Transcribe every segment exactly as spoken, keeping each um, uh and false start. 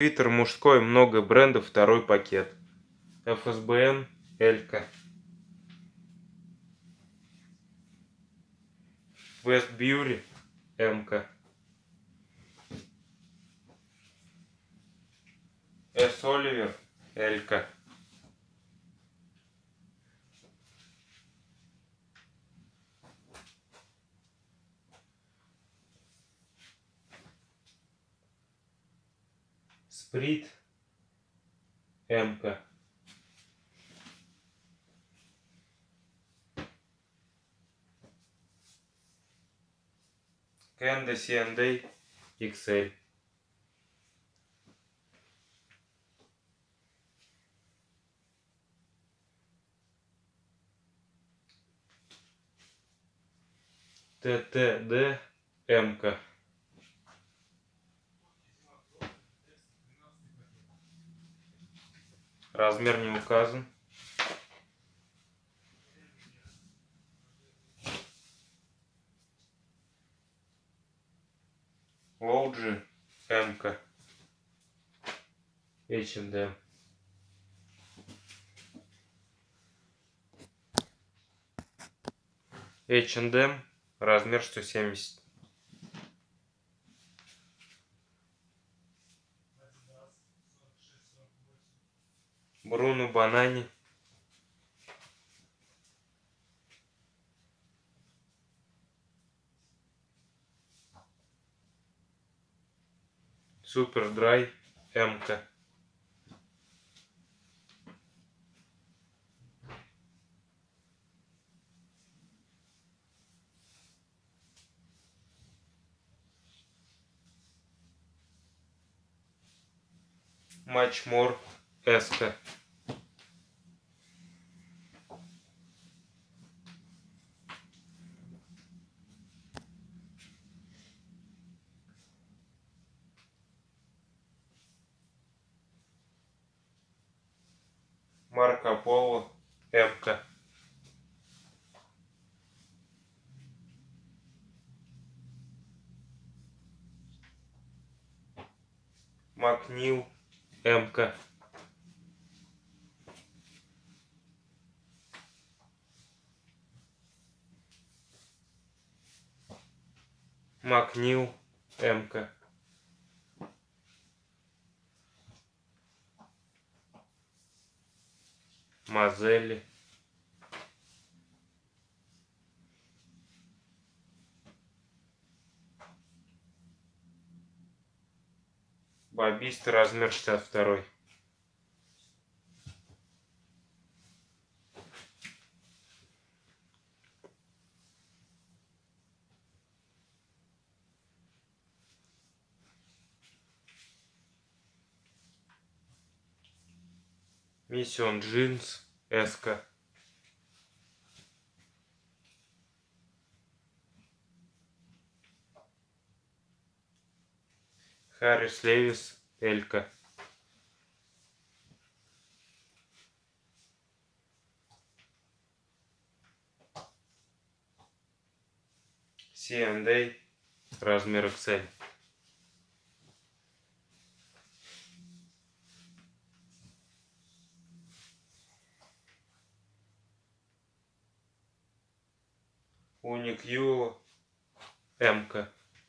Свитер мужской, много брендов, второй пакет. эф эс бэ эн, Элька. Вест Бьюри, Эмка. С. Оливер, Элька. Сприт, Эмка. Кенда си энд эй, икс эль. тэ тэ дэ, Эмка. Размер не указан. Лоуджи, Эмка. эйч энд эм. эйч энд эм, размер сто семьдесят. Бруно Банани. Супер Драй, Эмка. Матч Мор, Эска. Марко Поло, Эмка. Макнил, Эмка. Макнил, Эмка. Мазели. Бобист, размер шестьдесят два. Миссион Джинс, Эска. Харрис Левис, Элька. си энд эй, размер икс эль. Уникью, Эмка.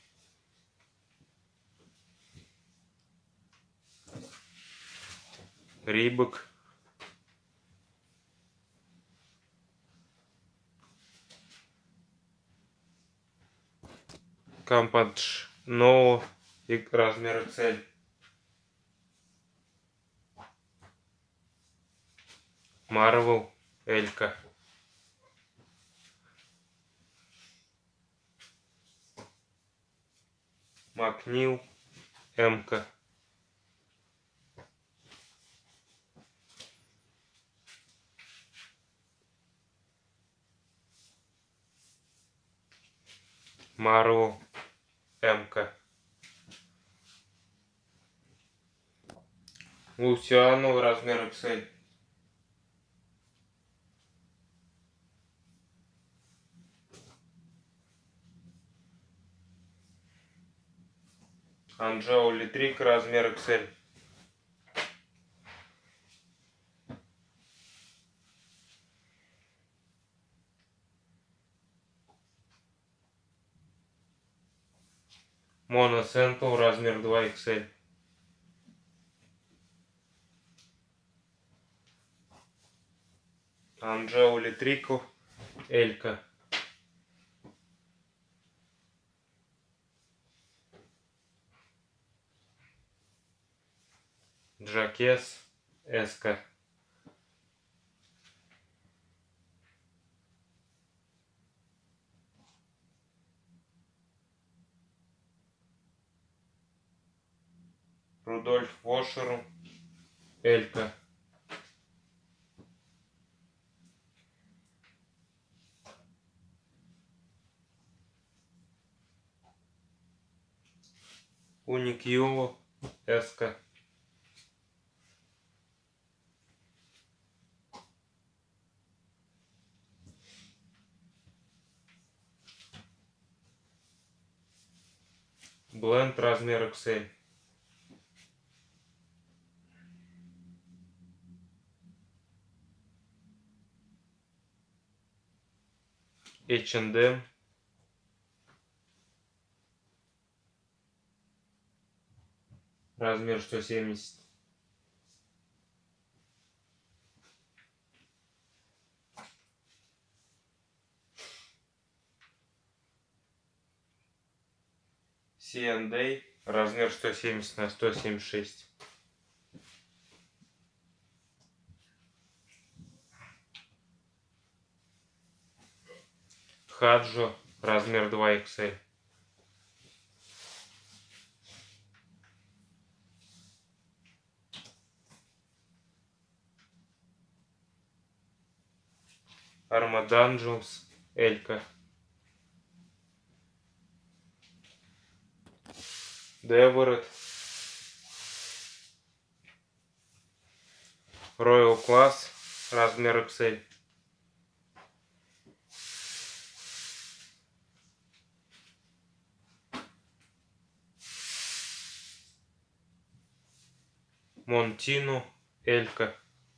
Рибок. Кампадж Ноу, размер икс эль. Марвел, Элька. Макнил, Эмка. Марвел, Эмка. Лусиану, размер икс эль. Анджео Литрик, размер икс эль. Mono Central, размер два икс эль. Анджео Трико, Элька. Джакес, Эска. Рудольф Вошеру, Элька. Уникьюло, Эска. Бленд, размер икс эль. эйч энд эм. Размер сто семьдесят. си энд эй. Размер сто семьдесят на сто семьдесят шесть. Хаджо, размер два икс эль. Армаданджелс, Элька. Деворет. Роял Класс, размер икс эль. Монтино, Элька.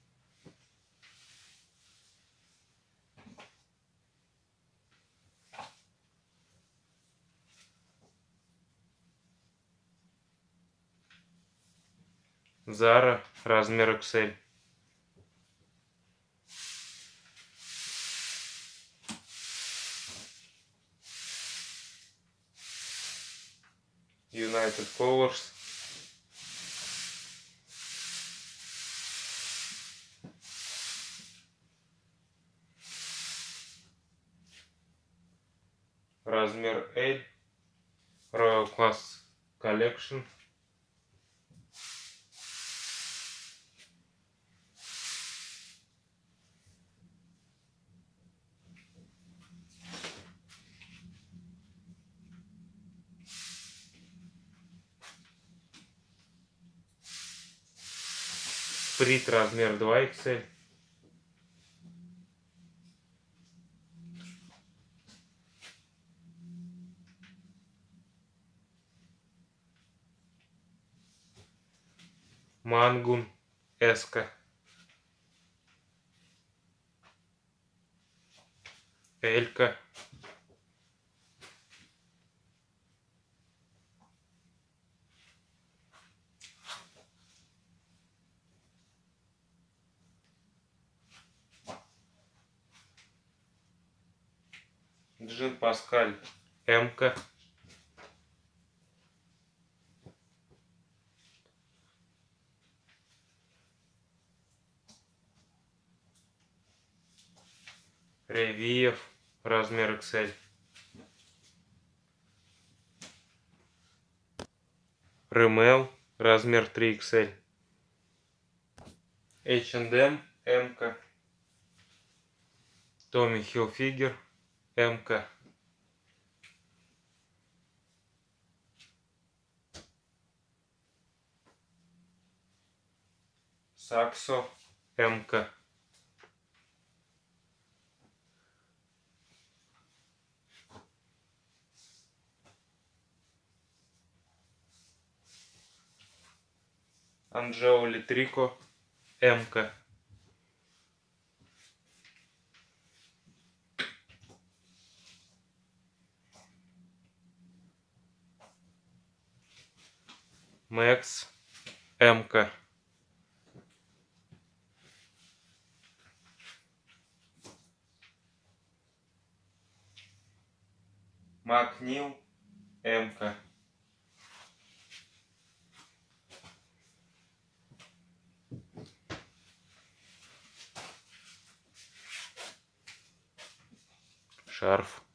Зара, размер икс эль. United Colors. Размер эль. Royal Class Collection. Сприт, размер два икс эль. Мангун, Эска. Элька. Джин Паскаль, Эмка. Ревиев, размер икс эль. Ремел, размер три икс эль. эйч энд эм, Эмка. Томми Хилфигер, Эмка. Саксо, Эмка. Анджео Трико, Эмка. Мэкс, М-ка. Макнил, М-ка. Шарф.